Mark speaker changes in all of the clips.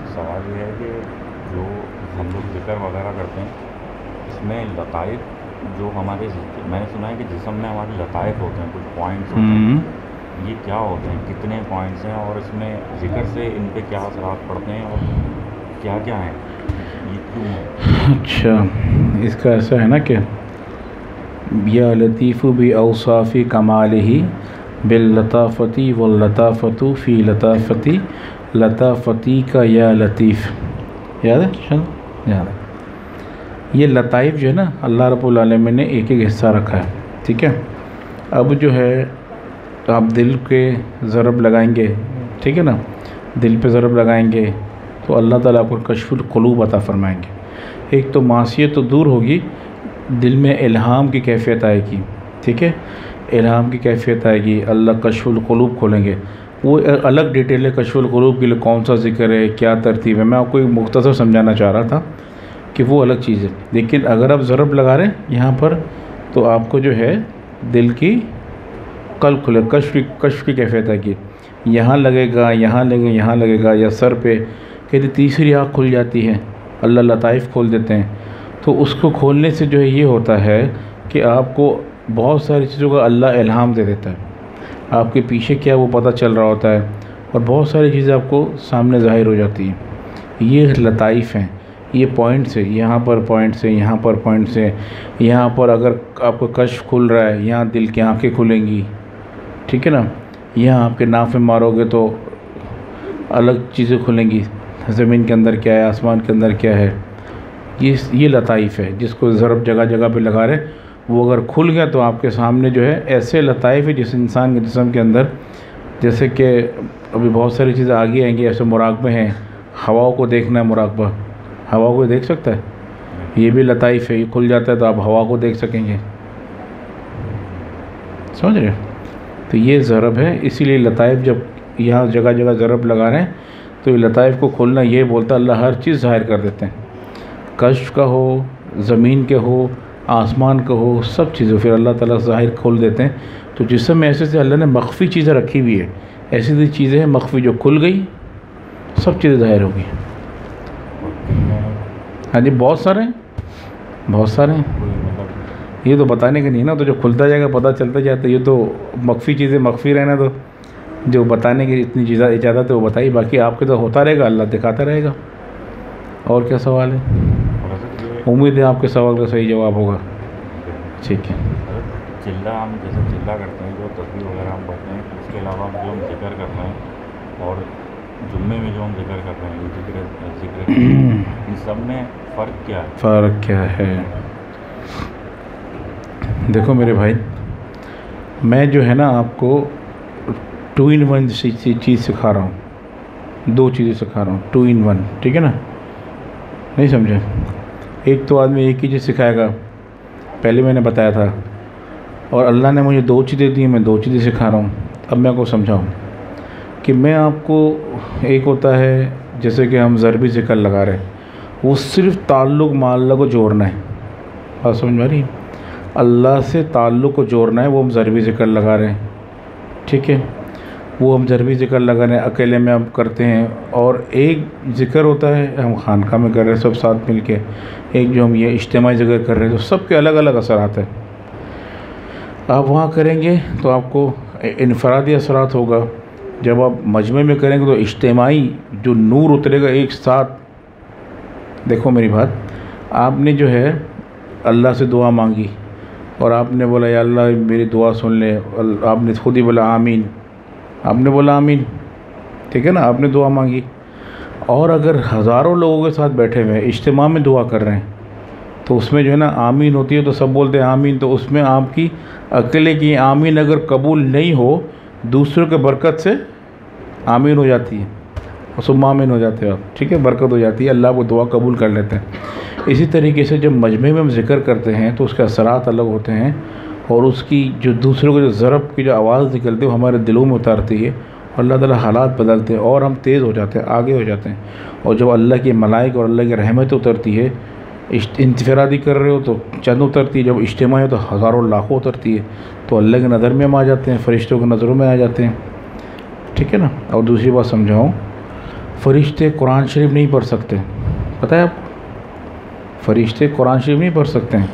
Speaker 1: سوال یہ ہے کہ جو ہم لوگ ذکر وغیرہ کرتے ہیں اس میں لطائف جو ہمارے میں نے سنا ہے کہ جسم میں ہمارے لطائف ہوتے ہیں، کچھ پوائنٹس ہوتے ہیں، یہ کیا ہوتے ہیں، کتنے پوائنٹس ہیں، اور اس میں ذکر سے ان پہ کیا اثرات پڑتے ہیں اور کیا کیا ہیں، یہ کیوں ہے؟
Speaker 2: اچھا، اس کا ایسا ہے نا کہ یا لطیف بھی اوصافی کمالہ باللطافتی واللطافت فی لطافتی لطافتی کا یا لطیف، یاد ہے؟ چلو یاد ہے. یہ لطائف جو ہے نا اللہ رب العالمین نے ایک ایک حصہ رکھا ہے، ٹھیک ہے. اب جو ہے آپ دل کے ضرب لگائیں گے، ٹھیک ہے نا، دل پہ ضرب لگائیں گے تو اللہ تعالیٰ آپ کو کشف القلوب عطا فرمائیں گے. ایک تو معصیت تو دور ہوگی، دل میں الہام کی کیفیت آئے گی، ٹھیک ہے، الہام کی کیفیت آئے گی، اللہ کشف القلوب کھولیں گے. وہ الگ ڈیٹیل ہے کشف القلوب کے لیے، کون سا ذکر ہے، کیا ترتیب ہے، میں آپ کو ایک مختصر سمجھانا چاہ رہا تھا کہ وہ الگ چیز ہے. لیکن اگر آپ ضرب لگا رہے ہیں یہاں پر تو آپ کو جو ہے دل کی قلب کھلے، کشف کی کیفیت آئے گی. یہاں لگے گا، یہاں لگے، یہاں لگے گا، یا سر پہ، کہتے تیسری آنکھ کھل جاتی ہے، اللہ لطائف کھول دیتے ہیں. تو اس کو کھولنے سے جو ہے یہ ہوتا ہے کہ آپ کو بہت ساری چیزوں کا اللہ الہام دے دیتا ہے، آپ کے پیچھے کیا وہ پتہ چل رہا ہوتا ہے، اور بہت ساری چیزیں آپ کو سامنے ظاہر ہو جاتی ہیں. یہ لطائف ہیں، یہ پوائنٹس ہے، یہاں پر پوائنٹس ہیں، یہاں پر پوائنٹس ہیں. یہاں پر اگر آپ کو کشف کھل رہا ہے، یہاں دل کی آنکھیں کھلیں گی، ٹھیک ہے نا. یہاں آپ کے ناف میں مارو گے تو الگ چیزیں کھلیں گی، زمین کے اندر کیا ہے، آسمان کے اندر کیا ہے. یہ لطائف ہے جس کو ضرب جگہ جگہ پہ لگا رہے، وہ اگر کھل گیا تو آپ کے سامنے جو ہے ایسے لطائف ہے جس انسان کے جسم کے اندر، جیسے کہ ابھی بہت ساری چیزیں آگے آئیں گی، ایسے مراقبے ہیں، ہواؤں کو دیکھنا ہے، مراقبہ ہوا کو دیکھ سکتا ہے، یہ بھی لطائف ہے، یہ کھل جاتا ہے تو آپ ہوا کو دیکھ سکیں گے. سمجھ رہے؟ تو یہ ضرب ہے، اسی لیے لطائف جب یہاں جگہ جگہ ضرب لگا رہے ہیں تو یہ لطائف کو کھولنا یہ بولتا ہے اللہ ہر چیز ظاہر کر دیتے ہیں، کشف کا ہو، زمین کے ہو، آسمان کا ہو، سب چیزیں پھر اللہ تعالیٰ ظاہر کھول دیتے ہیں. تو جسم میں ایسے سے اللہ نے مخفی چیزیں رکھی ہوئی ہے، ایسی ایسی چیزیں ہیں مخفی جو کھل گئی سب چیزیں ظاہر ہو گئی. ہاں جی، بہت سارے ہیں، بہت سارے ہیں، یہ تو بتانے کا نہیں نا، تو جو کھلتا جائے گا پتہ چلتا جاتا ہے. یہ تو مخفی چیزیں مخفی رہنا، تو جو بتانے کی اتنی چیزیں اجازت ہے وہ بتائی، باقی آپ کے تو ہوتا رہے گا، اللہ دکھاتا رہے گا. اور کیا سوال ہے؟ امید ہے آپ کے سوال کا صحیح جواب ہوگا. ٹھیک ہے.
Speaker 1: چلہ ہم جیسے چلہ کرتے ہیں، جو تسبیح وغیرہ ہم پڑھتے ہیں، اس کے علاوہ جو ہم ذکر کرتے ہیں اور جمعے میں جو ہم ذکر کرتے ہیں، یہ ذکر ان سب میں فرق کیا ہے؟
Speaker 2: فرق کیا ہے؟ دیکھو میرے بھائی، میں جو ہے نا آپ کو 2 in 1 چیز سکھا رہا ہوں، 2 چیزیں سکھا رہا ہوں، 2 in 1، ٹھیک ہے نا؟ نہیں سمجھے؟ ایک تو آدمی ایک ہی چیز سکھائے گا، پہلے میں نے بتایا تھا، اور اللہ نے مجھے 2 چیزیں دی، میں 2 چیزیں سکھا رہا ہوں. اب میں آپ کو سمجھاؤں کہ میں آپ کو، ایک ہوتا ہے جیسے کہ ہم ضربی ذکر لگا رہے ہیں، وہ صرف تعلق معلّہ کو جوڑنا ہے، بات سمجھ میں آ رہی ہے؟ اللہ سے تعلق کو جوڑنا ہے، وہ ہم ضربی ذکر لگا رہے ہیں، ٹھیک ہے. وہ ہم ضربی ذکر لگا رہے ہیں، اکیلے میں ہم کرتے ہیں. اور ایک ذکر ہوتا ہے ہم خانقاہ میں کر رہے ہیں سب ساتھ مل کے، ایک جو ہم یہ اجتماعی ذکر کر رہے ہیں، تو سب کے الگ الگ اثرات ہیں. آپ وہاں کریں گے تو آپ کو انفرادی اثرات ہوگا، جب آپ مجمع میں کریں گے تو اجتماعی جو نور اترے گا ایک ساتھ. دیکھو میری بات، آپ نے جو ہے اللہ سے دعا مانگی اور آپ نے بولا یا اللہ میری دعا سن لے، آپ نے خود ہی بولا آمین، آپ نے بولا آمین، ٹھیک ہے نا، آپ نے دعا مانگی. اور اگر ہزاروں لوگوں کے ساتھ بیٹھے ہوئے اجتماع میں دعا کر رہے ہیں تو اس میں جو ہے نا آمین ہوتی ہے، تو سب بولتے ہیں آمین، تو اس میں آپ کی اکیلے کی آمین اگر قبول نہیں ہو، دوسروں کے برکت سے آمین ہو جاتی ہے، اور سب آمین ہو جاتے ہیں آپ، ٹھیک ہے، برکت ہو جاتی ہے، اللہ وہ دعا قبول کر لیتے ہیں. اسی طریقے سے جب مجمع میں ہم ذکر کرتے ہیں تو اس کے اثرات الگ ہوتے ہیں، اور اس کی جو دوسروں کو جو ضرب کی جو آواز نکلتی ہے وہ ہمارے دلوں میں اتارتی ہے، اور اللہ تعالیٰ حالات بدلتے ہیں اور ہم تیز ہو جاتے ہیں، آگے ہو جاتے ہیں. اور جب اللہ کی ملائک اور اللہ کی رحمت اترتی ہے، انفرادی کر رہے ہو تو چند اترتی ہے، جب اجتماعی ہو تو ہزاروں لاکھوں اترتی ہے، تو اللہ کی نظر میں ہم آ جاتے ہیں، فرشتوں کی نظروں میں آ جاتے ہیں، ٹھیک ہے نا. اور دوسری بات سمجھاؤں، فرشتے قرآن شریف نہیں پڑھ سکتے، پتہ ہے آپ کو؟ فرشتے قرآن شریف نہیں پڑھ سکتے ہیں.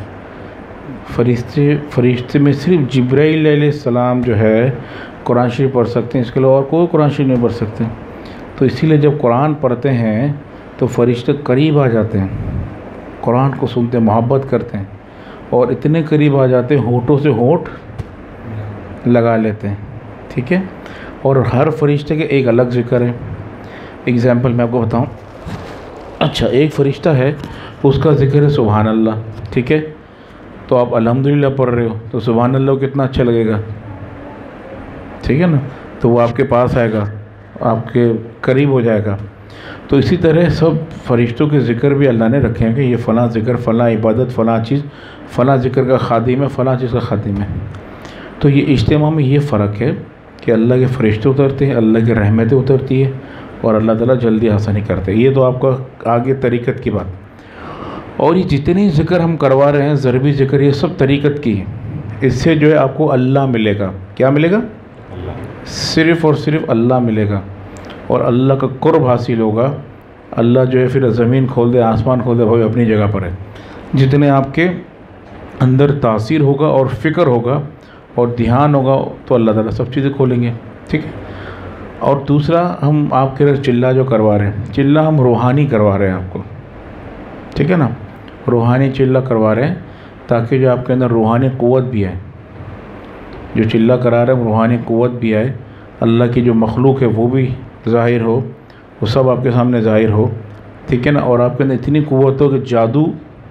Speaker 2: فرشتے میں صرف جبرائیل علیہ السلام جو ہے قرآن شریف پڑھ سکتے ہیں، اس کے علاوہ اور کوئی قرآن شریف نہیں پڑھ سکتے. تو اسی لیے جب قرآن پڑھتے ہیں تو فرشتے قریب آ جاتے ہیں، قرآن کو سنتے ہیں، محبت کرتے ہیں، اور اتنے قریب آ جاتے ہیں ہونٹوں سے ہونٹ لگا لیتے ہیں. ٹھیک ہے. اور ہر فرشتے کے ایک الگ ذکر ہے. اگزامپل میں آپ کو بتاؤں. اچھا، ایک فرشتہ ہے اس کا ذکر ہے سبحان اللہ. ٹھیک ہے. تو آپ الحمدللہ پڑھ رہے ہو تو سبحان اللہ کتنا اچھا لگے گا. ٹھیک ہے نا. تو وہ آپ کے پاس آئے گا، آپ کے قریب ہو جائے گا. تو اسی طرح سب فرشتوں کے ذکر بھی اللہ نے رکھے ہیں کہ یہ فلاں ذکر، فلاں عبادت، فلاں چیز، فلاں ذکر کا خادم ہے، فلاں چیز کا خادم ہے. تو یہ اجتماع میں یہ فرق ہے کہ اللہ کے فرشتے اترتے ہیں، اللہ کی رحمتیں اترتی ہے، اور اللہ تعالیٰ جلدی آسانی کرتے ہیں. یہ تو آپ کا آگے طریقت کی بات. اور یہ جتنے ذکر ہم کروا رہے ہیں، ضربی ذکر، یہ سب طریقت کی ہے. اس سے جو ہے آپ کو اللہ ملے گا. کیا ملے گا؟ صرف اور صرف اللہ ملے گا، اور اللہ کا قرب حاصل ہوگا. اللہ جو ہے پھر زمین کھول دے، آسمان کھول دے، بھائی اپنی جگہ پر ہے. جتنے آپ کے اندر تاثیر ہوگا اور فکر ہوگا اور دھیان ہوگا تو اللہ تعالیٰ سب چیزیں کھولیں گے. ٹھیک ہے. اور دوسرا، ہم آپ کے چلہ جو کروا رہے ہیں، چلہ ہم روحانی کروا رہے ہیں آپ کو. ٹھیک ہے نا. روحانی چلہ کروا رہے ہیں تاکہ جو آپ کے اندر روحانی قوت بھی آئے. جو چلہ کرا رہے ہیں روحانی قوت بھی آئے، اللہ کی جو مخلوق ہے وہ بھی ظاہر ہو، وہ سب آپ کے سامنے ظاہر ہو. ٹھیک ہے نا. اور آپ کے اندر اتنی قوت ہو کہ جادو،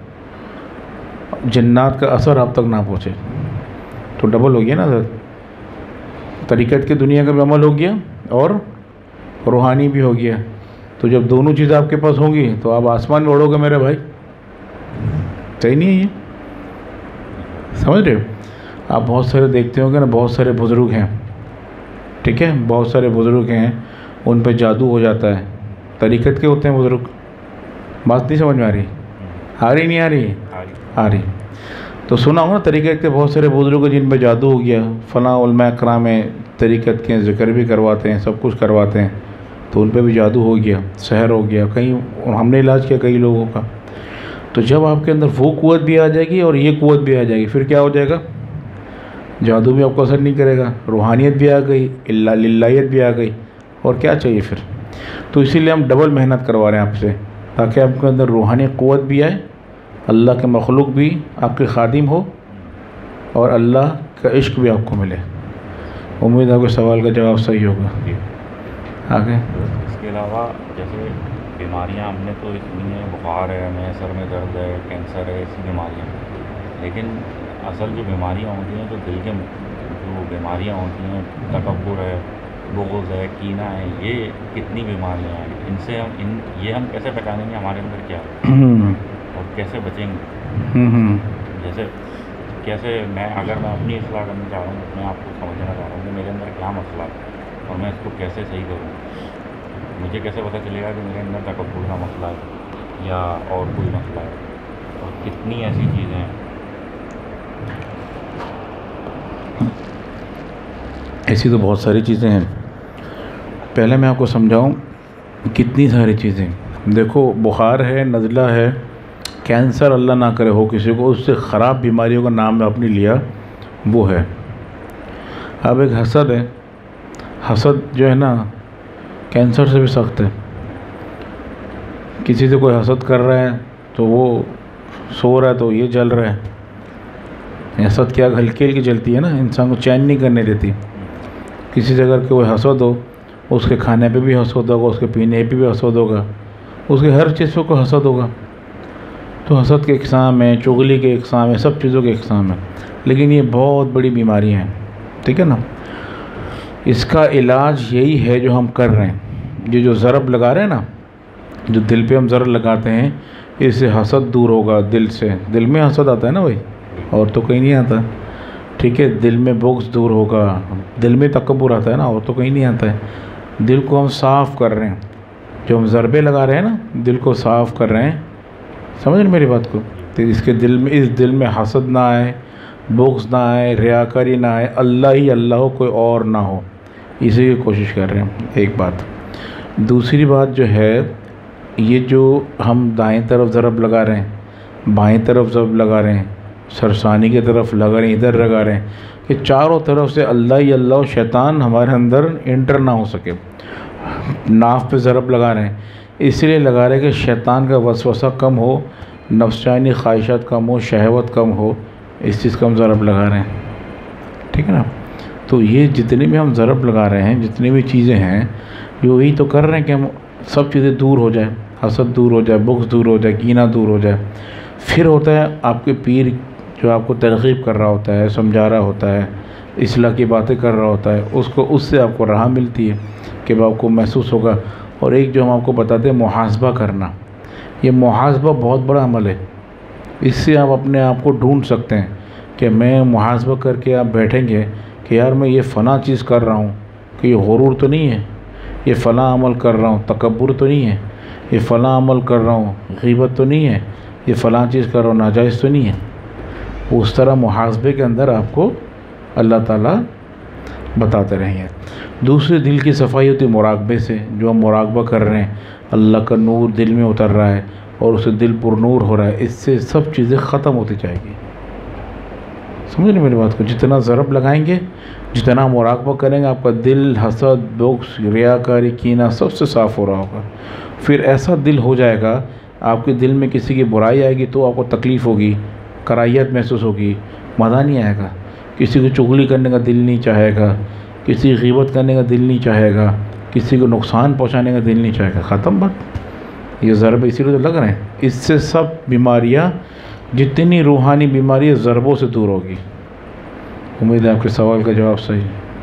Speaker 2: جنات کا اثر آپ تک نہ پہنچے. تو ڈبل ہو گیا نا حضرت. طریقت کی دنیا کا بھی عمل ہو گیا اور روحانی بھی ہو گیا. تو جب دونوں چیزیں آپ کے پاس ہوں گی تو آپ آسمان میں اڑو گے میرے بھائی. صحیح نہیں ہے یہ؟ سمجھ رہے ہو؟ آپ بہت سارے دیکھتے ہوں گے نا، بہت سارے بزرگ ہیں. ٹھیک ہے. بہت سارے بزرگ ہیں، ان پہ جادو ہو جاتا ہے. طریقت کے ہوتے ہیں بزرگ. بات نہیں سمجھ میں آ رہی؟ آ رہی نہیں آ رہی؟ آ رہی. تو سنا ہو نا طریقت کے بہت سارے بزرگ جن پہ جادو ہو گیا. فلاں علماء کرام ہیں، طریقت کے ذکر بھی کرواتے ہیں، سب کچھ کرواتے ہیں، تو ان پہ بھی جادو ہو گیا، سحر ہو گیا. کہیں ہم نے علاج کیا کئی لوگوں کا. تو جب آپ کے اندر وہ قوت بھی آ جائے گی اور یہ قوت بھی آ جائے گی، پھر کیا ہو جائے گا؟ جادو بھی آپ کو اثر نہیں کرے گا، روحانیت بھی آ گئی، للہیت بھی آ گئی، اور کیا چاہیے پھر؟ تو اسی لیے ہم ڈبل محنت کروا رہے ہیں آپ سے، تاکہ آپ کے اندر روحانی قوت بھی آئے، اللہ کے مخلوق بھی آپ کے خادم ہو، اور اللہ کا عشق بھی آپ کو ملے. امید ہے آپ کے سوال کا جواب صحیح ہوگا. آگے
Speaker 1: اس کے علاوہ جیسے بیماریاں ہم نے تو اس میں بخار ہے، ہمیں سر میں درد ہے، کینسر ہے، ایسی بیماریاں. لیکن اصل جو بیماریاں ہوتی ہیں، جو دل کے جو بیماریاں ہوتی ہیں، تکبر ہے، بغض ہے، کینہ ہے، یہ کتنی بیماریاں ہیں. ان سے یہ ہم کیسے پہچانیں گے ہمارے اندر کیا ہے اور کیسے بچیں گے؟ جیسے کیسے اگر میں اپنی اصلاح کرنا چاہ رہا ہوں، میں آپ کو سمجھنا چاہ رہا ہوں کہ میرے اندر کیا مسئلہ ہے اور میں اس کو کیسے صحیح کروں. مجھے کیسے پتہ چلے گا کہ میرے اندر تکبر کا مسئلہ ہے یا اور کوئی مسئلہ ہے، اور کتنی ایسی چیزیں ہیں؟
Speaker 2: ایسی تو بہت ساری چیزیں ہیں. پہلے میں آپ کو سمجھاؤں کتنی ساری چیزیں. دیکھو، بخار ہے، نزلہ ہے، کینسر اللہ نہ کرے ہو کسی کو، اس سے خراب بیماریوں کا نام میں آپ نے لیا وہ ہے. اب ایک حسد ہے. حسد جو ہے نا کینسر سے بھی سخت ہے. کسی سے کوئی حسد کر رہا ہے تو وہ سو رہا ہے تو یہ جل رہا ہے. حسد کیا ہلکی ہلکی جلتی ہے نا، انسان کو چین نہیں کرنے دیتی. کسی سے اگر کوئی حسد ہو، اس کے کھانے پہ بھی حسد ہوگا، اس کے پینے پہ بھی حسد ہوگا، اس کے ہر چیز پہ کوئی حسد ہوگا. تو حسد کے اقسام ہیں، چغلی کے اقسام ہیں، سب چیزوں کے اقسام ہیں. لیکن یہ بہت بڑی بیماریاں ہیں. ٹھیک ہے نا. اس کا علاج یہی ہے جو ہم کر رہے ہیں. یہ جو ضرب لگا رہے ہیں نا، جو دل پہ ہم ضرب لگاتے ہیں، اس سے حسد دور ہوگا دل سے. دل میں حسد آتا ہے نا بھائی، اور تو کہیں نہیں آتا. ٹھیک ہے. دل میں بغض دور ہوگا. دل میں تکبر آتا ہے نا، اور تو کہیں نہیں آتا ہے. دل کو ہم صاف کر رہے ہیں. جو ہم ضربے لگا رہے ہیں نا، دل کو صاف کر رہے ہیں. سمجھ رہے میری بات کو؟ تو اس دل میں حسد نہ آئے، بغض نہ آئے، ریاکاری نہ آئے، اللہ ہی اللہ ہو، کوئی اور نہ ہو، اسی کی کوشش کر رہے ہیں. ایک بات. دوسری بات جو ہے، یہ جو ہم دائیں طرف ضرب لگا رہے ہیں، بائیں طرف ضرب لگا رہے ہیں، سرسانی کی طرف لگا رہے ہیں، ادھر لگا رہے ہیں، کہ چاروں طرف سے اللہ ہی اللہ و شیطان ہمارے اندر انٹر نہ ہو سکے. ناف پہ ضرب لگا رہے ہیں، اس لیے لگا رہے ہیں کہ شیطان کا وسوسہ کم ہو، نفسانی خواہشات کم ہو، شہوت کم ہو، اس چیز کا ہم ضرب لگا رہے ہیں. ٹھیک ہے نا؟ تو یہ جتنے بھی ہم ضرب لگا رہے ہیں، جتنی بھی چیزیں ہیں، یہی تو کر رہے ہیں کہ ہم سب چیزیں دور ہو جائے، حسد دور ہو جائے، بغض دور ہو جائے، کینہ دور ہو جائے. پھر ہوتا ہے آپ کے پیر جو آپ کو ترغیب کر رہا ہوتا ہے، سمجھا رہا ہوتا ہے، اصلاح کی باتیں کر رہا ہوتا ہے، اس سے آپ کو راہ ملتی ہے کہ آپ کو محسوس ہوگا. اور ایک جو ہم آپ کو بتاتے ہیں محاسبہ کرنا، یہ محاسبہ بہت بڑا عمل ہے. اس سے آپ اپنے آپ کو ڈھونڈ سکتے ہیں کہ میں محاسبہ کر کے آپ بیٹھیں گے کہ یار میں یہ فلاں چیز کر رہا ہوں کہ یہ غرور تو نہیں ہے، یہ فلاں عمل کر رہا ہوں تکبر تو نہیں ہے، یہ فلاں عمل کر رہا ہوں غیبت تو نہیں ہے، یہ فلاں چیز کر رہا ہوں ناجائز تو نہیں ہے. اس طرح محاسبے کے اندر آپ کو اللہ تعالیٰ بتاتے رہیں گے. دوسرے دل کی صفائی ہوتی ہے مراقبے سے. جو ہم مراقبہ کر رہے ہیں، اللہ کا نور دل میں اتر رہا ہے اور اسے دل پر نور ہو رہا ہے، اس سے سب چیزیں ختم ہوتی جائے گی. سمجھ رہے میری بات کو؟ جتنا ضرب لگائیں گے، جتنا مراقبہ کریں گے، آپ کا دل حسد، بغض، ریاکاری، کینہ سب سے صاف ہو رہا ہوگا. پھر ایسا دل ہو جائے گا، آپ کے دل میں کسی کی برائی آئے گی تو آپ کو تکلیف ہوگی، کراہیت محسوس ہوگی، مزہ نہیں آئے گا. کسی کو چغلی کرنے کا دل نہیں چاہے گا، کسی کی غیبت کرنے کا دل نہیں چاہے گا، کسی کو نقصان پہنچانے کا دل نہیں چاہے گا. ختم بات. یہ ضرب اسی لیے تو لگ رہے ہیں. اس سے سب بیماریاں، جتنی روحانی بیماری ہے، ضربوں سے دور ہوگی. امید ہے آپ کے سوال کا جواب صحیح.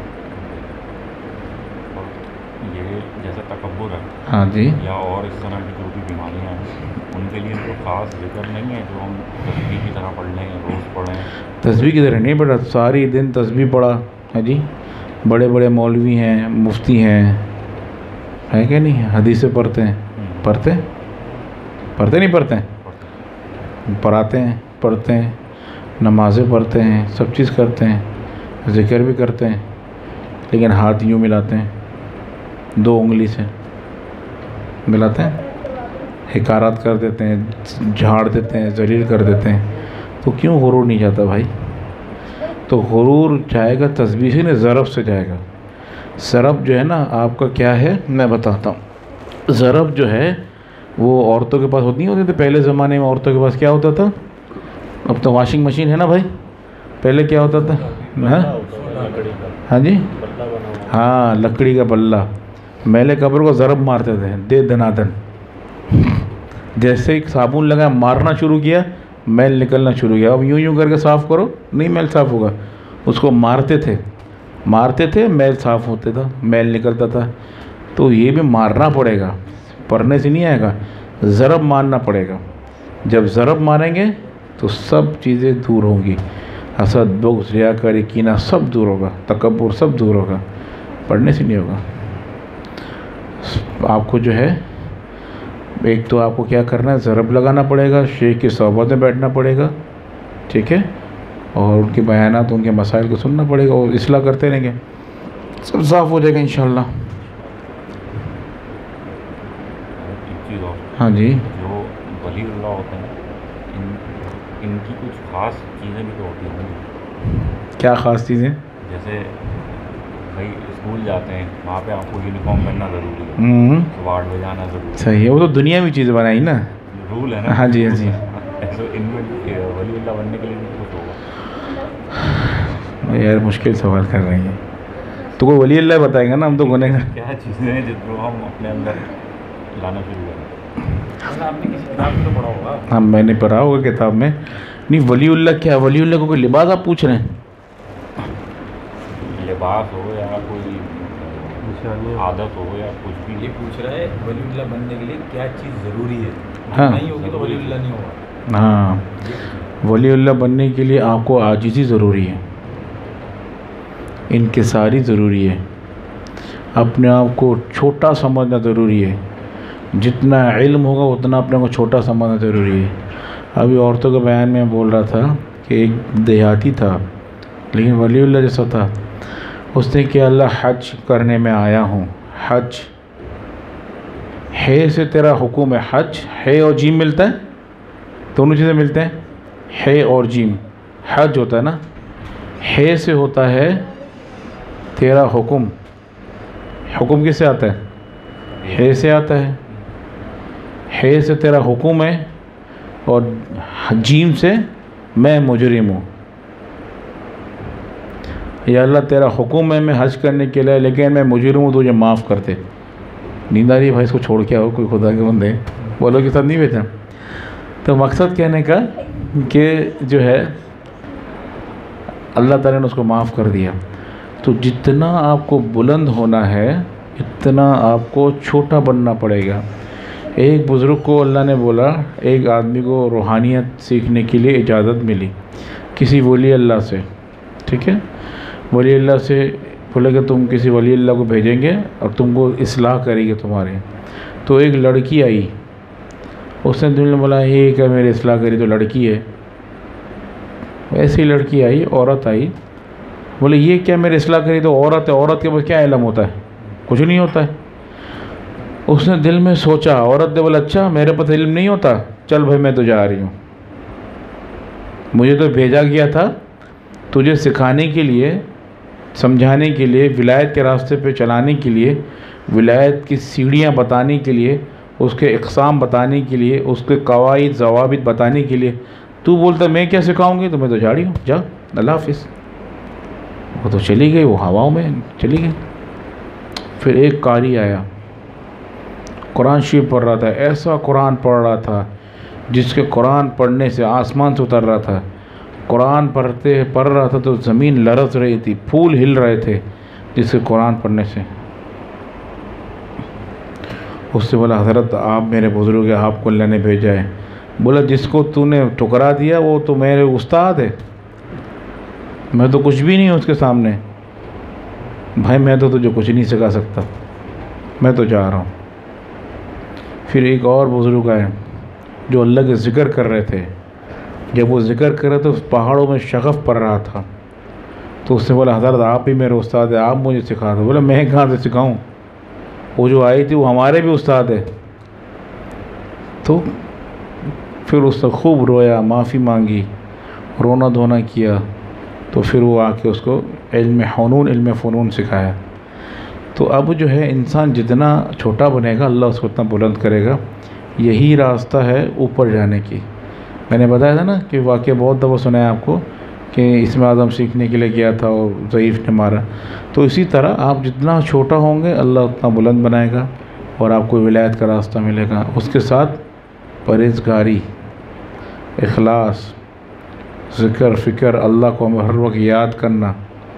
Speaker 1: یہ جیسے تکبر ہے،
Speaker 2: ہاں جی،
Speaker 1: یا اور اس طرح کی جو بھی بیماریاں ہیں، ان کے لیے تو خاص ذکر نہیں ہے جو ہم تسبیح کی طرح پڑھ لیں، روز پڑھیں؟
Speaker 2: تسبیح کی طرح نہیں پڑھا، ساری دن تسبیح پڑھا ہے جی. بڑے بڑے مولوی ہیں، مفتی ہیں، ہے کہ نہیں؟ حدیثیں پڑھتے ہیں، پڑھتے نہیں پڑھتے ہیں، پڑھاتے ہیں، پڑھتے ہیں، نمازیں پڑھتے ہیں، سب چیز کرتے ہیں، ذکر بھی کرتے ہیں، لیکن ہاتھ یوں ملاتے ہیں، 2 انگلی سے ملاتے ہیں، حکارات کر دیتے ہیں، جھاڑ دیتے ہیں، ذلیل کر دیتے ہیں. تو کیوں غرور نہیں جاتا بھائی؟ تو غرور جائے گا تسبیح سے نہیں، ضرب سے جائے گا. ضرب جو ہے نا آپ کا کیا ہے میں بتاتا ہوں. ضرب جو ہے وہ عورتوں کے پاس ہوتی نہیں ہوتی تھی پہلے زمانے میں. عورتوں کے پاس کیا ہوتا تھا؟ اب تو واشنگ مشین ہے نا بھائی. پہلے کیا ہوتا تھا؟ ہاں جی، ہاں، لکڑی کا بلہ. میلے کپڑے کو ضرب مارتے تھے، دے دنادن. جیسے ایک صابن لگا مارنا شروع کیا، میل نکلنا شروع کیا. اب یوں کر کے صاف کرو، نہیں میل صاف ہوگا. اس کو مارتے تھے، میل صاف ہوتا تھا، میل نکلتا تھا. تو یہ بھی مارنا پڑے گا، پڑھنے سے نہیں آئے گا، ضرب مارنا پڑے گا. جب ضرب ماریں گے تو سب چیزیں دور ہوں گی. حسد، بغض، ریاکاری، کینہ سب دور ہوگا، تکبر سب دور ہوگا. پڑھنے سے نہیں ہوگا. آپ کو جو ہے ایک تو آپ کو کیا کرنا ہے، ضرب لگانا پڑے گا، شیخ کی صحبت میں بیٹھنا پڑے گا، ٹھیک ہے، اور ان کے بیانات، ان کے مسائل کو سننا پڑے گا، اور اصلاح کرتے رہیں گے، سب صاف ہو جائے گا انشاءاللہ.
Speaker 1: ایک چیز اور،
Speaker 2: ہاں جی،
Speaker 1: جو ولی اللہ ہوتے ہیں ان کی کچھ خاص چیزیں بھی تو ہوتی ہیں.
Speaker 2: کیا خاص چیزیں؟
Speaker 1: جیسے بھائی اسکول جاتے ہیں، وہاں پہ آپ کو یونیفارم پہننا ضروری ہے، وارڈ میں جانا ضروری ہے.
Speaker 2: صحیح ہے، وہ تو دنیا میں چیزیں بنائی نا،
Speaker 1: رول ہے نا.
Speaker 2: ہاں جی، ہاں جی.
Speaker 1: ایسے ان میں ولی اللہ بننے کے لیے بھی کچھ ہوگا.
Speaker 2: یار مشکل سوال کر رہی ہیں تو کوئی ولی اللہ بتائے گا نا، ہم تو گنہگار.
Speaker 1: کیا چیزیں ہیں جن کو ہم اپنے اندر لانا شروع کریں؟
Speaker 3: آپ نے کسی کتاب میں تو پڑھا ہوگا.
Speaker 2: ہاں میں نے پڑھا ہوگا کتاب میں. نہیں ولی اللہ کیا؟ ولی اللہ کو کوئی لباس آپ پوچھ رہے ہیں؟
Speaker 1: لباس ہو یا کوئی عادت ہو یا کچھ بھی.
Speaker 3: یہ پوچھ رہا ہے ولی اللہ بننے کے لیے کیا چیز ضروری ہے.
Speaker 2: ہاں
Speaker 3: نہیں ہوگی تو ولی اللہ نہیں ہوگا.
Speaker 2: ہاں، ولی اللہ بننے کے لیے آپ کو عاجزی ضروری ہے، انکساری ضروری ہے، اپنے آپ کو چھوٹا سمجھنا ضروری ہے. جتنا علم ہوگا اتنا اپنے کو چھوٹا سمجھنا ضروری ہے. ابھی عورتوں کے بیان میں بول رہا تھا کہ ایک دیہاتی تھا لیکن ولی اللہ جیسا تھا. اس نے کہ اللہ حج کرنے میں آیا ہوں، حج ہے سے تیرا حکم حج، ہے اور جیم ملتا ہے، دونوں چیزیں ملتے ہیں، ہے اور جیم. حج ہوتا ہے نا، ہے سے ہوتا ہے تیرا حکم. حکم کس سے آتا ہے؟ ہے سے آتا ہے. ہے سے تیرا حکم ہے اور جیم سے میں مجرم ہوں. یا اللہ تیرا حکم ہے میں حج کرنے کے لیے، لیکن میں مجرم ہوں، تجھے معاف کر دے. نیند آ رہی ہے بھائی، اس کو چھوڑ کے آؤ، کوئی خدا کے بندے بولو کے ساتھ نہیں بیٹھا. تو مقصد کہنے کا کہ جو ہے اللہ تعالیٰ نے اس کو معاف کر دیا. تو جتنا آپ کو بلند ہونا ہے اتنا آپ کو چھوٹا بننا پڑے گا. ایک بزرگ کو اللہ نے بولا، ایک آدمی کو روحانیت سیکھنے کے لیے اجازت ملی کسی ولی اللہ سے، ٹھیک ہے. ولی اللہ سے بولے کہ تم کسی ولی اللہ کو بھیجیں گے اور تم کو اصلاح کرے گی تمہارے. تو ایک لڑکی آئی، اس نے دل میں بولا یہ کہ میری اصلاح کری، تو لڑکی ہے. ایسی لڑکی آئی، عورت آئی، بولے یہ کیا میری اصلاح کری، تو عورت ہے، عورت کے پاس کیا علم ہوتا ہے، کچھ نہیں ہوتا ہے. اس نے دل میں سوچا، عورت نے بولا اچھا میرے پاس علم نہیں ہوتا، چل بھائی میں تو جا رہی ہوں، مجھے تو بھیجا گیا تھا تجھے سکھانے کے لیے، سمجھانے کے لیے، ولایت کے راستے پہ چلانے کے لیے، ولایت کی سیڑھیاں بتانے کے لیے، اس کے اقسام بتانے کے لیے، اس کے قواعد ضوابط بتانے کے لیے. تو بولتا میں کیا سکھاؤں گی، تو میں تو جا رہی ہوں، جا اللہ حافظ. وہ تو چلی گئی، وہ ہواؤں میں چلی گئی. پھر ایک قاری آیا، قرآن شریف پڑھ رہا تھا، ایسا قرآن پڑھ رہا تھا جس کے قرآن پڑھنے سے آسمان سے اتر رہا تھا. قرآن پڑھ رہا تھا تو زمین لرز رہی تھی، پھول ہل رہے تھے جس کے قرآن پڑھنے سے. اس سے بولا حضرت آپ میرے بزرگ ہیں، آپ کو اللہ نے بھیجا ہے. بولا جس کو تو نے ٹھکرا دیا وہ تو میرے استاد ہے، میں تو کچھ بھی نہیں ہوں اس کے سامنے. بھائی میں تو تجھے کچھ نہیں سکھا سکتا، میں تو جا رہا ہوں. پھر ایک اور بزرگ آئے جو اللہ کے ذکر کر رہے تھے. جب وہ ذکر کر رہے تھے اس پہاڑوں میں شغف پڑ رہا تھا. تو اس نے بولا حضرت آپ ہی میرے استاد ہیں، آپ مجھے سکھا دو. بولا میں کہاں سے سکھاؤں، وہ جو آئی تھی وہ ہمارے بھی استاد ہے. تو پھر اس نے خوب رویا، معافی مانگی، رونا دھونا کیا. تو پھر وہ آ کے اس کو علم فنون سکھایا. تو اب جو ہے انسان جتنا چھوٹا بنے گا اللہ اس کو اتنا بلند کرے گا. یہی راستہ ہے اوپر جانے کی. میں نے بتایا تھا نا کہ واقعہ بہت دفعہ سنا ہے آپ کو کہ اسم اعظم سیکھنے کے لیے گیا تھا اور ضعیف نے مارا. تو اسی طرح آپ جتنا چھوٹا ہوں گے اللہ اتنا بلند بنائے گا اور آپ کو ولایت کا راستہ ملے گا. اس کے ساتھ پرہیزگاری، اخلاص، ذکر فکر، اللہ کو ہر وقت یاد کرنا،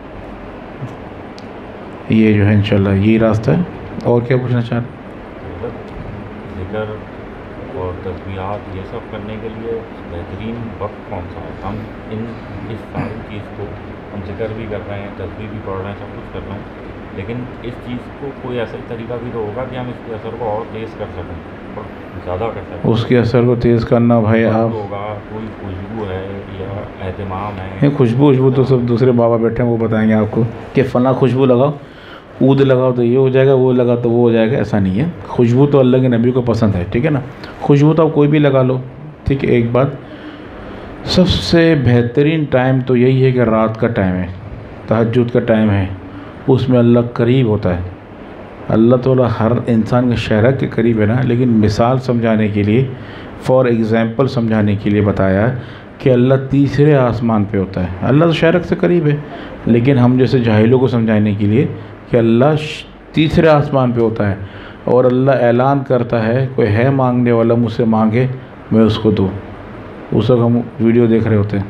Speaker 2: یہ جو ہے انشاءاللہ یہی راستہ ہے. اور کیا پوچھنا چاہ رہے؟
Speaker 1: ذکر اور تسبیحات یہ سب کرنے کے لیے بہترین وقت کون سا ہے؟ ہم اس ساری چیز کو ہم ذکر بھی کر رہے ہیں، تسبیح بھی پڑھ رہے ہیں، سب کچھ کر رہے ہیں، لیکن اس چیز کو کوئی ایسا طریقہ بھی تو ہوگا کہ ہم اس کے اثر کو اور تیز کر سکیں اور زیادہ کر سکیں.
Speaker 2: اس کے اثر کو تیز کرنا بھائی آپ
Speaker 1: ہوگا، کوئی خوشبو ہے یا اہتمام ہے.
Speaker 2: خوشبو تو سب دوسرے بابا بیٹھے ہیں وہ بتائیں گے آپ کو کہ فلاں خوشبو لگاؤ، عود لگاؤ تو یہ ہو جائے گا، وہ لگاؤ تو وہ ہو جائے گا. ایسا نہیں ہے. خوشبو تو اللہ کے نبی کو پسند ہے، ٹھیک ہے نا. خوشبو تو آپ کوئی بھی لگا لو، ٹھیک ہے. ایک بات سب سے بہترین ٹائم تو یہی ہے کہ رات کا ٹائم ہے، تہجد کا ٹائم ہے. اس میں اللہ قریب ہوتا ہے. اللہ تعالیٰ ہر انسان کے شہرک کے قریب ہے نا، لیکن مثال سمجھانے کے لیے، فار ایگزامپل سمجھانے کے لیے بتایا کہ اللہ تیسرے آسمان پہ ہوتا ہے. اللہ تو شہرک سے قریب ہے، لیکن ہم جیسے جاہلوں کو سمجھانے کے لیے کہ اللہ تیسرے آسمان پہ ہوتا ہے. اور اللہ اعلان کرتا ہے کوئی ہے مانگنے والا مجھ سے مانگے میں اس کو دوں. اس وقت ہم ویڈیو دیکھ رہے ہوتے ہیں،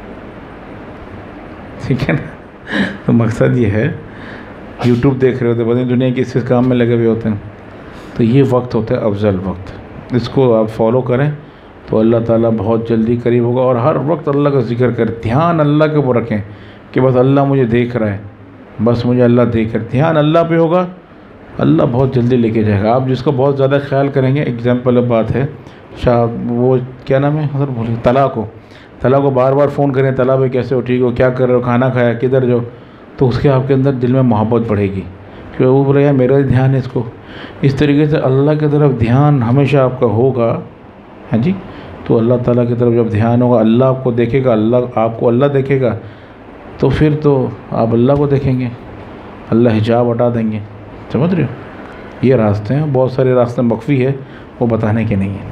Speaker 2: ٹھیک ہے نا. تو مقصد یہ ہے یوٹیوب دیکھ رہے ہوتے ہیں، پتہ نہیں دنیا کے اس کام میں لگے ہوئے ہوتے ہیں. تو یہ وقت ہوتا ہے افضل وقت. اس کو آپ فالو کریں تو اللہ تعالیٰ بہت جلدی قریب ہوگا. اور ہر وقت اللہ کا ذکر کریں، دھیان اللہ کے اوپر رکھیں کہ بس اللہ مجھے دیکھ رہا ہے، بس مجھے اللہ دیکھ رہا ہے. دھیان اللہ پہ ہوگا، اللہ بہت جلدی لے کے جائے گا. آپ جس کو بہت زیادہ خیال کریں گے، ایگزامپل اب بات ہے وہ کیا نام ہے حضرت بولے طلاق کو بار بار فون کریں، طلاق کیسے ہو، ٹھیک ہو، کیا کر رہے ہو، کھانا کھایا، کدھر جو، تو اس کے آپ کے اندر دل میں محبت بڑھے گی. کہ وہ بولے یار میرا دھیان ہے اس کو. اس طریقے سے اللہ کی طرف دھیان ہمیشہ آپ کا ہوگا. ہاں جی. تو اللہ تعالیٰ کی طرف جب دھیان ہوگا اللہ آپ کو دیکھے گا, اللہ آپ کو اللہ دیکھے گا, تو پھر تو آپ اللہ کو دیکھیں گے, اللہ حجاب ہٹا دیں گے. سمجھ رہے ہو؟ یہ راستے ہیں. بہت سارے راستے مخفی ہے, وہ بتانے کے نہیں ہیں.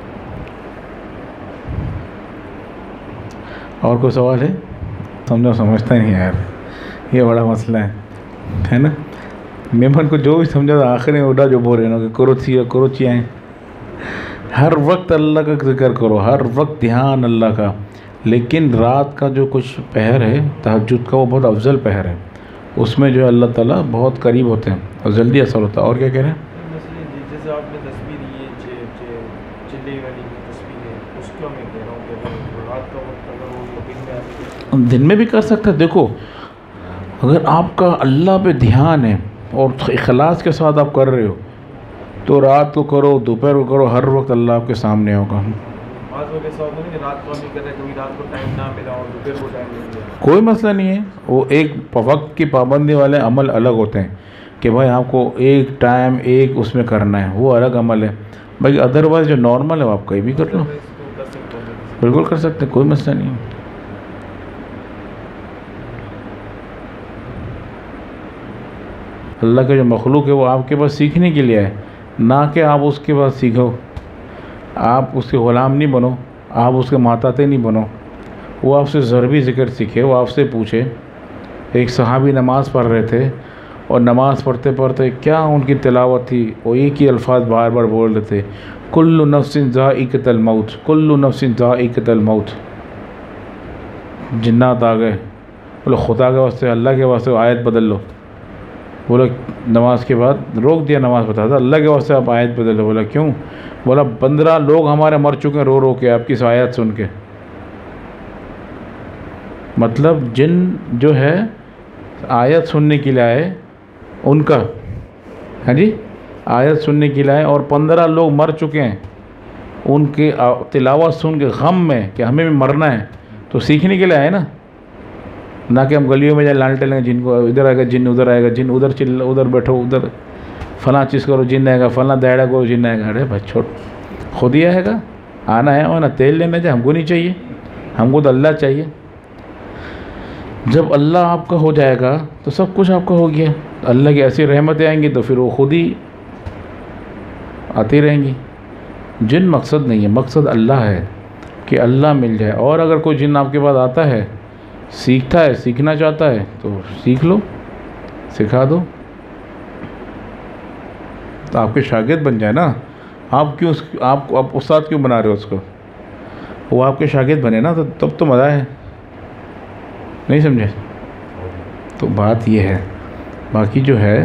Speaker 2: اور کوئی سوال ہے؟ سمجھتا ہی نہیں ہے یار, یہ بڑا مسئلہ ہے نا. مہمان کو جو بھی سمجھا تھا آخر میں اٹھا جو بول رہے ہیں کہ کروچی آئیں. ہر وقت اللہ کا ذکر کرو, ہر وقت دھیان اللہ کا. لیکن رات کا جو کچھ پہر ہے تہجد کا, وہ بہت افضل پہر ہے. اس میں جو ہے اللہ تعالیٰ بہت قریب ہوتے ہیں اور جلدی اثر ہوتا ہے. اور کیا کہہ رہے ہیں؟
Speaker 3: جیسے آپ نے تصویر یہ چلے والی تصویر ہے, اس کو میں کہہ رہا ہوں کہ رات کا وقت اگر وہ دن میں
Speaker 2: دن میں بھی کر سکتا ہے. دیکھو اگر آپ کا اللہ پہ دھیان ہے اور اخلاص کے ساتھ آپ کر رہے ہو تو رات کو کرو, دوپہر کو کرو, ہر وقت اللہ آپ کے سامنے ہوگا.
Speaker 3: بعض لوگ ایسا ہوتا ہے کہ رات کو نہیں کرتے, کبھی رات کو ٹائم نہ ملا اور دوپہر کو ٹائم مل گیا,
Speaker 2: کوئی مسئلہ نہیں ہے. وہ ایک وقت کی پابندی والے عمل الگ ہوتے ہیں کہ بھائی آپ کو ایک ٹائم ایک اس میں کرنا ہے, وہ الگ عمل ہے. باقی ادروائز جو نارمل ہے وہ آپ کہیں بھی کر لو, بالکل کر سکتے ہیں, کوئی مسئلہ نہیں ہے. اللہ کا جو مخلوق ہے وہ آپ کے پاس سیکھنے کے لیے ہے, نہ کہ آپ اس کے پاس سیکھو. آپ اس کے غلام نہیں بنو, آپ اس کے ماتاتے نہیں بنو. وہ آپ سے ضربی ذکر سیکھے, وہ آپ سے پوچھے. ایک صحابی نماز پڑھ رہے تھے اور نماز پڑھتے پڑھتے کیا ان کی تلاوت تھی, وہ ایک ہی الفاظ بار بار بول رہے تھے, کل نفس ذائقۃ الموت, کل نفس ذائقۃ الموت. جنات آ گئے, بولے خدا کے واسطے اللہ کے واسطے آیت بدل لو. بولا نماز کے بعد روک دیا, نماز بتا تھا اللہ کے واسطے آپ آیت بدل لو. بولا کیوں؟ بولا 15 لوگ ہمارے مر چکے ہیں رو رو کے آپ کی اس آیت سن کے. مطلب جن جو ہے آیت سننے کے لیے آئے ان کا, ہاں جی, آیت سننے کے لیے آئے اور 15 لوگ مر چکے ہیں, ان کے تلاوت سن کے غم میں کہ ہمیں بھی مرنا ہے, تو سیکھنے کے لیے آئے نا. نہ کہ ہم گلیوں میں جائیں لالٹے لیں, جن کو ادھر آئے گا جن, ادھر آئے گا جن, ادھر ادھر بیٹھو, ادھر فلاں چیز کرو جن آئے گا, فلاں دہڑا کرو جن آئے گا. ارے بھائی چھوڑ, خود ہی آئے گا. آنا ہے اور نہ تیل لینا چاہیے, ہم کو نہیں چاہیے, ہم کو تو اللہ چاہیے. جب اللہ آپ کا ہو جائے گا تو سب کچھ آپ کا ہو گیا. اللہ کی ایسی رحمتیں آئیں گی تو پھر وہ خود ہی آتی رہیں گی. جن مقصد نہیں ہے, مقصد اللہ ہے کہ اللہ مل جائے. اور اگر کوئی جن آپ کے پاس آتا ہے, سیکھتا ہے, سیکھنا چاہتا ہے تو سیکھ لو, سکھا دو, تو آپ کے شاگرد بن جائے نا. آپ کیوں آپ استاد کیوں بنا رہے ہو اس کو؟ وہ آپ کے شاگرد بنے نا, تو تب تو مزہ ہے. نہیں سمجھے؟ تو بات یہ ہے. باقی جو ہے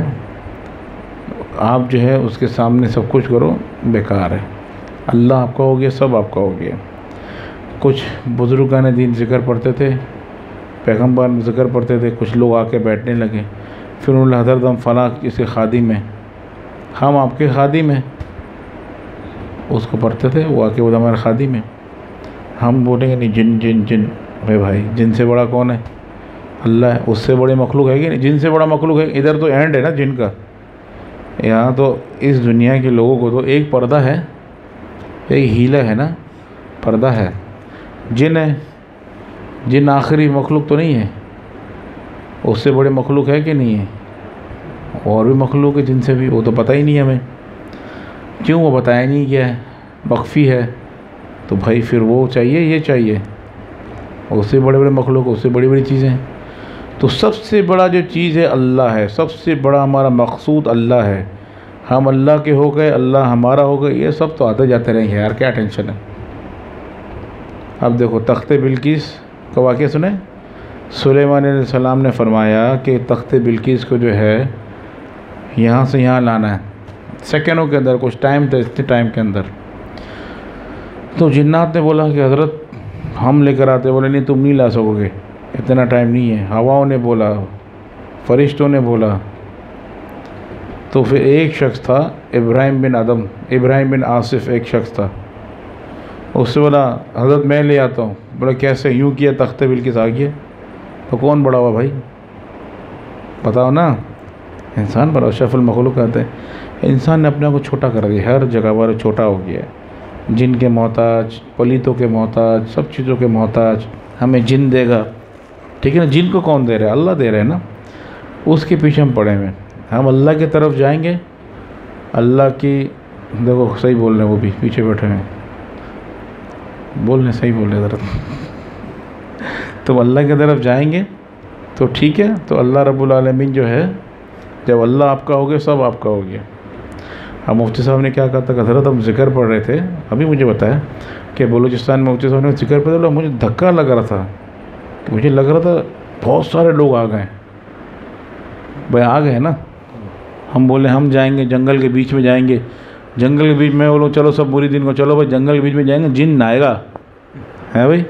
Speaker 2: آپ جو ہے اس کے سامنے سب کچھ کرو, بیکار ہے. اللہ آپ کا ہو گیا, سب آپ کا ہو گیا. کچھ بزرگان دین ذکر پڑھتے تھے, پیغمبر ذکر پڑھتے تھے, کچھ لوگ آ کے بیٹھنے لگے. پھر انہوں نے حضرت ہم فلاں اس کے خادم ہیں, ہم آپ کے خادم ہیں. اس کو پڑھتے تھے, وہ آ کے بولا ہمارے خادم ہیں. ہم بولیں گے نہیں جن جن جن. بھائی جن سے بڑا کون ہے؟ اللہ ہے. اس سے بڑی مخلوق ہے کہ نہیں؟ جن سے بڑا مخلوق ہے. ادھر تو اینڈ ہے نا جن کا. یہاں تو اس دنیا کے لوگوں کو تو ایک پردہ ہے, ایک ہیلا ہے نا, پردہ ہے. جن ہے, جن آخری مخلوق تو نہیں ہے. اس سے بڑے مخلوق ہے کہ نہیں ہے؟ اور بھی مخلوق ہے جن سے بھی, وہ تو پتہ ہی نہیں ہمیں. کیوں وہ بتایا نہیں گیا ہے, مخفی ہے. تو بھائی پھر وہ چاہیے, یہ چاہیے. اس سے بڑے بڑے مخلوق, اس سے بڑی بڑی چیزیں ہیں. تو سب سے بڑا جو چیز ہے اللہ ہے. سب سے بڑا ہمارا مقصود اللہ ہے. ہم اللہ کے ہو گئے, اللہ ہمارا ہو گئے. یہ سب تو آتے جاتے رہیں گے یار, کیا ٹینشن ہے. اب دیکھو تخت بلقیس کا واقعہ سنیں. سلیمان علیہ السلام نے فرمایا کہ تخت بلقیس کو جو ہے یہاں سے یہاں لانا ہے, سیکنڈوں کے اندر. کچھ ٹائم تھا, اتنے ٹائم کے اندر. تو جنات نے بولا کہ حضرت ہم لے کر آتے. بولے نہیں, تم نہیں لا سکو گے, اتنا ٹائم نہیں ہے. ہواؤں نے بولا, فرشتوں نے بولا. تو پھر ایک شخص تھا ابراہیم بن آصف, ایک شخص تھا. اس سے بولا حضرت میں لے آتا ہوں. بولا کیسے؟ یوں کیا, تخت بلقیس آ گیا. تو کون بڑا ہوا بھائی؟ بتاؤ نا. انسان پر اشرف المخلوق آتے ہیں. انسان نے اپنے آپ کو چھوٹا کر دیا، ہر جگہ پر چھوٹا ہو گیا ہے. جن کے محتاج، پلیتوں کے محتاج، سب چیزوں کے محتاج. ہمیں جن دے گا، ٹھیک ہے نا. جن کو کون دے رہا ہے؟ اللہ دے رہے ہیں نا. اس کے پیچھے ہم پڑے ہوئے. ہم اللہ کی طرف جائیں گے. اللہ کی، دیکھو صحیح بول رہے ہیں، وہ بھی پیچھے بیٹھے ہیں، بول رہے ہیں، صحیح بول رہے ہیں ذرا. تو اللہ کی طرف جائیں گے تو ٹھیک ہے. تو اللہ رب العالمین جو ہے، جب اللہ آپ کا ہو گیا سب آپ کا ہو گیا. اب مفتی صاحب نے کیا کہا تھا کہ حضرت ہم ذکر پڑھ رہے تھے، ابھی مجھے بتایا کہ بلوچستان میں مفتی صاحب نے ذکر پڑھ رہا، مجھے دھکا لگ رہا تھا. مجھے لگ رہا تھا بہت سارے لوگ آ گئے. بھائی آ گئے نا. ہم بولے ہم جائیں گے جنگل کے بیچ میں، جائیں گے جنگل کے بیچ میں. بولو چلو سب بری دن کو، چلو بھائی جنگل کے بیچ میں جائیں گے، جن آئے گا ہے بھائی.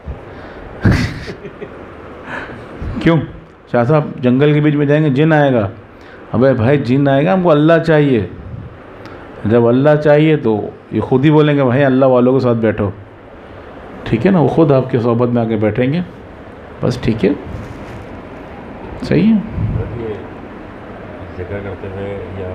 Speaker 2: کیوں شاہ صاحب جنگل کے بیچ میں جائیں گے جن آئے گا؟ ابے بھائی جن آئے گا، ہم کو اللہ چاہیے. جب اللہ چاہیے تو یہ خود ہی بولیں گے بھائی اللہ والوں کے ساتھ بیٹھو، ٹھیک ہے نا. وہ خود آپ کی صحبت میں آ کے بیٹھیں گے. بس ٹھیک ہے، صحیح ہے.
Speaker 1: ذکر کرتے ہوئے یا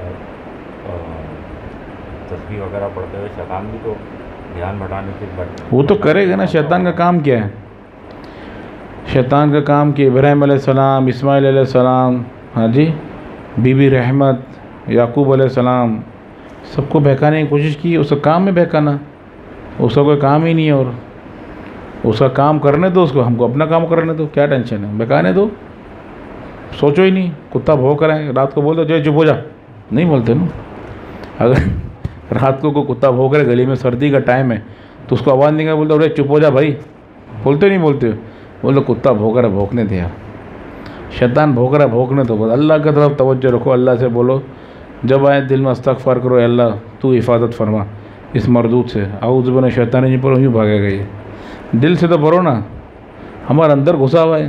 Speaker 1: تسبیح وغیرہ پڑھتے ہوئے شیطان بھی تو دھیان بٹانے کی
Speaker 2: وہ تو کرے گا نا. شیطان کا کام کیا ہے؟ شیطان کا کام کہ ابراہیم علیہ السلام، اسماعیل علیہ السلام، ہاں جی، بی بی رحمت، یعقوب علیہ السلام، سب کو بہکانے کی کوشش کی. اس کا کام ہے بہکانا، اس کا کوئی کام ہی نہیں ہے. اور اس کا کام کرنے دو اس کو، ہم کو اپنا کام کرنے دو. کیا ٹینشن ہے؟ بہکانے دو. سوچو ہی نہیں. کتا بھونک رہے ہیں رات کو، بول دو جو چپ ہو جا. نہیں بولتے نا. اگر رات کو کوئی کتا بھونک رہے گلی میں، سردی کا ٹائم ہے، تو اس کو آواز نہیں کر بولتا ارے چپ ہو جا بھائی. بولتے نہیں بولتے؟ بولو کتا بھونک رہا ہے، بھونکنے دے یار. شیطان بھونک رہا ہے، بھونکنے دو. بس اللہ کی طرف توجہ رکھو. اللہ سے بولو، جب آئے دل میں استغفار کرو، اے اللہ تو حفاظت فرما اس مردود سے. اعوذ باللہ من الشیطان الرجیم پڑھو، یوں بھاگے گا یہ. دل سے تو پڑھو نا. ہمارے اندر گھسا ہوا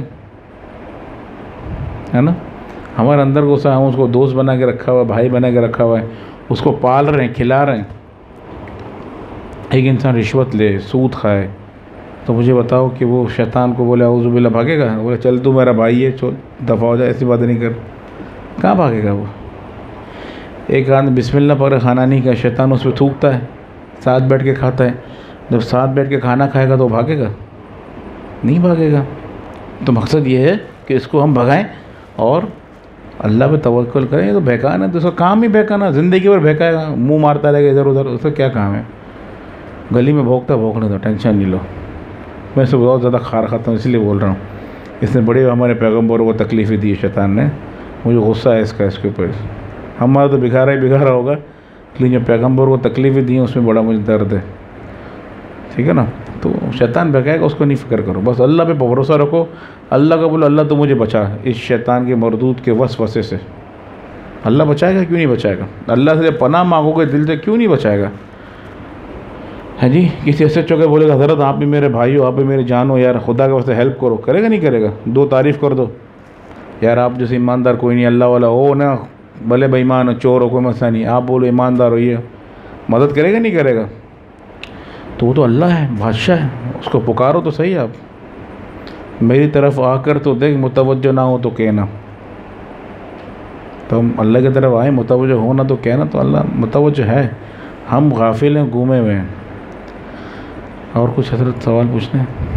Speaker 2: ہے نا. ہمارے اندر گھسا، ہم اس کو دوست بنا کے رکھا ہوا ہے، بھائی بنا کے رکھا ہوا ہے، اس کو پال رہے ہیں، کھلا رہے ہیں. ایک انسان رشوت لے، سود کھائے، تو مجھے بتاؤ کہ وہ شیطان کو بولے اعوذ باللہ، بھاگے گا؟ بولے چل تو میرا بھائی ہے، چل دفع ہو جائے، ایسی باتیں نہیں کر. کہاں بھاگے گا وہ؟ ایک آدمی بسم اللہ پڑھ کھانا نہیں کھایا، شیطان اس پہ تھوکتا ہے، ساتھ بیٹھ کے کھاتا ہے. جب ساتھ بیٹھ کے کھانا کھائے گا تو بھاگے گا؟ نہیں بھاگے گا. تو مقصد یہ ہے کہ اس کو ہم بھگائیں اور اللہ پہ توکل کریں. یہ تو بہکانا ہے، تو اس کا کام ہی بہکانا. زندگی بھر بہکائے گا، منہ مارتا رہے گا ادھر ادھر. اس کا کیا کام ہے؟ گلی میں بھونکتا بھونکنے دو، ٹینشن نہیں لو. میں اس سے بہت زیادہ خار کھاتا ہوں، اس لیے بول رہا ہوں. اس نے بڑے ہمارے پیغمبروں کو تکلیفیں دی شیطان نے. مجھے غصہ ہے اس کے اوپر. ہمارا تو بگھارا ہی بگھارا ہوگا، لیکن جو پیغمبروں کو تکلیفیں دی ہیں اس میں بڑا مجھے درد ہے. ٹھیک ہے نا. تو شیطان بہکائے گا، اس کو نہیں فکر کرو. بس اللہ پہ بھروسہ رکھو. اللہ کا بولو اللہ تو مجھے بچا اس شیطان کے مردود کے وسوسے سے. اللہ بچائے گا، کیوں نہیں بچائے گا؟ اللہ سے پناہ مانگو گے دل سے، کیوں نہیں بچائے گا؟ ہے جی. کسی ایسے چوکے بولے گا حضرت آپ بھی میرے بھائی ہو، آپ بھی میرے جان ہو، یار خدا کے واسطے ہیلپ کرو، کرے گا نہیں کرے گا؟ دو تعریف کر دو یار، آپ جیسے ایماندار کوئی نہیں، اللہ والا ہو نا، بھلے بےایمان ہو، چور ہو، کوئی مسئلہ نہیں، آپ بولو ایماندار ہو، یہ مدد کرے گا نہیں کرے گا؟ تو وہ تو اللہ ہے، بادشاہ ہے، اس کو پکارو تو صحیح. آپ میری طرف آ کر تو دیکھ، متوجہ نہ ہو تو کہنا. تو ہم اللہ کی طرف آئیں، متوجہ ہونا تو کہنا. تو اللہ متوجہ ہے، ہم غافل ہیں، گھومے ہوئے ہیں. اور کچھ حضرت سوال پوچھنے ہیں؟